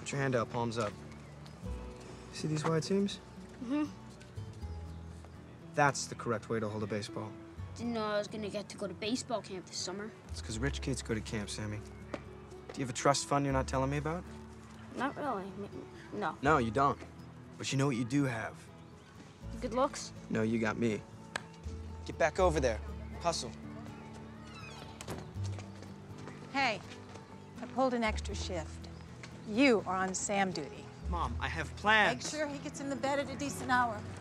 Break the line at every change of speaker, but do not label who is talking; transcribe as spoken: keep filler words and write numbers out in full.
Put your hand out, palms up. See these wide seams?
Mm-hmm.
That's the correct way to hold a baseball.
Didn't know I was gonna get to go to baseball camp this summer.
It's because rich kids go to camp, Sammy. Do you have a trust fund you're not telling me about?
Not really. No.
No, you don't. But you know what you do have?
Good looks?
No, you got me. Get back over there. Hustle.
Hey, I pulled an extra shift. You are on Sam duty.
Mom, I have plans.
Make sure he gets in the bed at a decent hour.